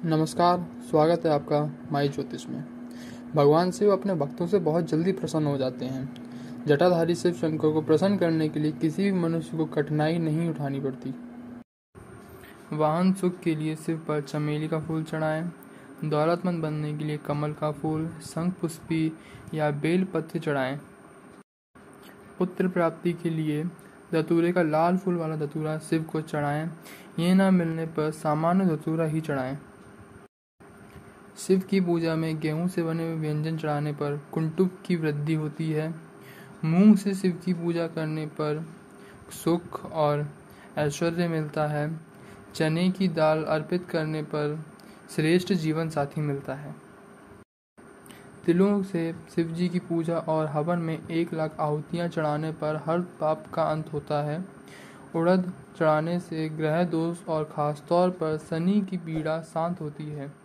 नमस्कार, स्वागत है आपका माई ज्योतिष में। भगवान शिव अपने भक्तों से बहुत जल्दी प्रसन्न हो जाते हैं। जटाधारी शिव शंकर को प्रसन्न करने के लिए किसी भी मनुष्य को कठिनाई नहीं उठानी पड़ती। वाहन सुख के लिए शिव पर चमेली का फूल चढ़ाएं। दौलतमंद बनने के लिए कमल का फूल, शंख पुष्पी या बेल पत्र चढ़ाएं। पुत्र प्राप्ति के लिए धतूरे का लाल फूल वाला धतूरा शिव को चढ़ाएं। ये न मिलने पर सामान्य धतूरा ही चढ़ाएं। शिव की पूजा में गेहूं से बने हुए व्यंजन चढ़ाने पर कुंटुब की वृद्धि होती है। मूंग से शिव की पूजा करने पर सुख और ऐश्वर्य मिलता है। चने की दाल अर्पित करने पर श्रेष्ठ जीवन साथी मिलता है। तिलों से शिव जी की पूजा और हवन में 1,00,000 आहुतियाँ चढ़ाने पर हर पाप का अंत होता है। उड़द चढ़ाने से ग्रह दोष और खासतौर पर शनि की पीड़ा शांत होती है।